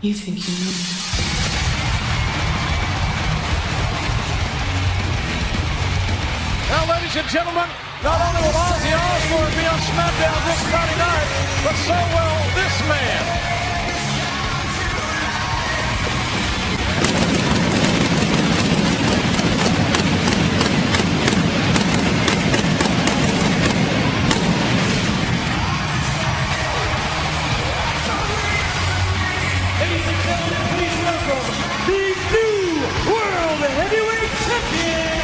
You think you know me? Now, ladies and gentlemen, not only will Ozzy Osbourne be on SmackDown this Friday night, but so will this man. Ladies and gentlemen, please welcome the new World Heavyweight Champion,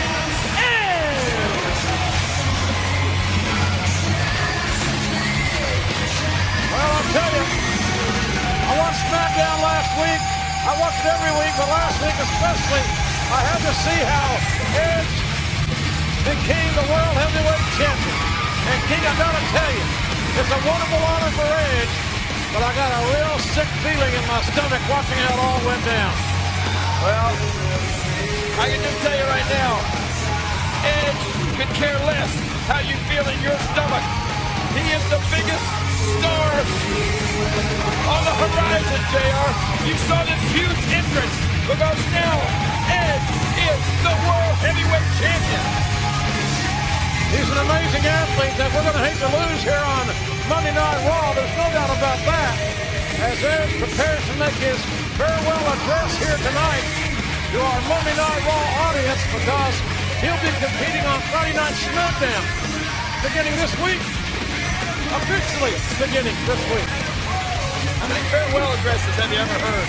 Well, I'll tell you, I watched SmackDown last week. I watched it every week, but last week especially, I had to see how Edge became the World Heavyweight Champion. And King, I gotta tell you, it's a wonderful honor for Edge, but I got a real sick feeling in my stomach watching how it all went down. Well, I can just tell you right now, Edge could care less how you feel in your stomach. He is the biggest star on the horizon, JR. You saw this huge entrance because now Edge is the World Heavyweight Champion. He's an amazing athlete that we're going to hate to lose here on Monday Night Raw. There's no doubt about that. As Edge prepares to make his farewell address here tonight to our Monday Night Raw audience, because he'll be competing on Friday Night SmackDown beginning this week. Officially beginning this week. How many farewell addresses have you ever heard?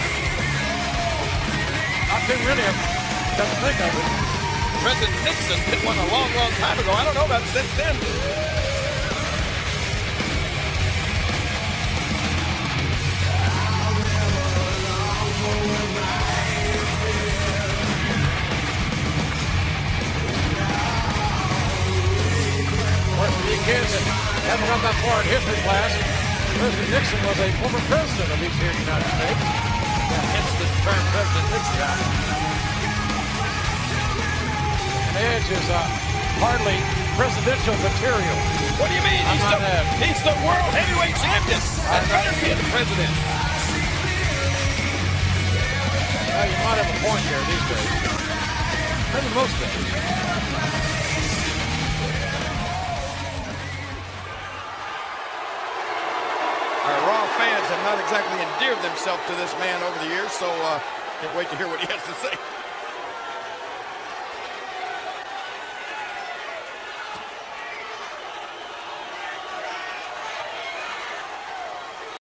Not too many of them. Doesn't think of it. President Nixon did one a long, long time ago. I don't know about since then. Of course, for you kids that haven't got that far in history class, President Nixon was a former president of these here United States. Hence the term President Nixon. Edge is hardly presidential material. What do you mean? He's the World Heavyweight Champion. That's better be the president. Well, you might have a point there these days. Maybe most days. Our Raw fans have not exactly endeared themselves to this man over the years, so can't wait to hear what he has to say.